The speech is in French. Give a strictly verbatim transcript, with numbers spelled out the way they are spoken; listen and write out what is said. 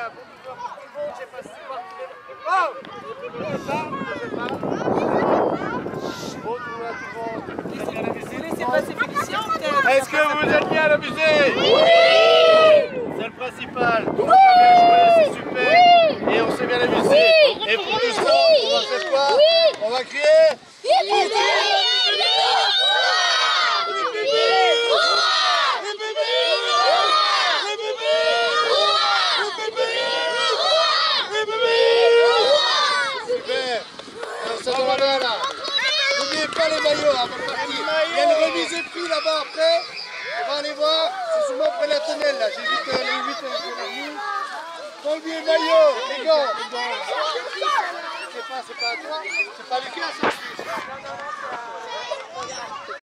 un bon pouvoir pour tout le monde, j'ai passé par tous les... Oh, je parle, je parle. Bon, tout le monde, tout le monde. Vous laissez passer Félicien peut-être? Est-ce que vous êtes bien à la musée? Oui. C'est le principal. Tout le monde a bien joué, c'est super. Oui. Et on s'est bien amusé. Oui. Et pour tout ça, on va faire quoi? Oui. On va crier. N'oubliez pas les maillots avant de partir. Il y a une remise de prix là-bas après. On va aller voir. C'est souvent près de la tonnelle là. J'ai vu que les huit étaient venus. Pas oublier le maillot, les gants. C'est pas, c'est pas à toi. C'est pas les gars, ça.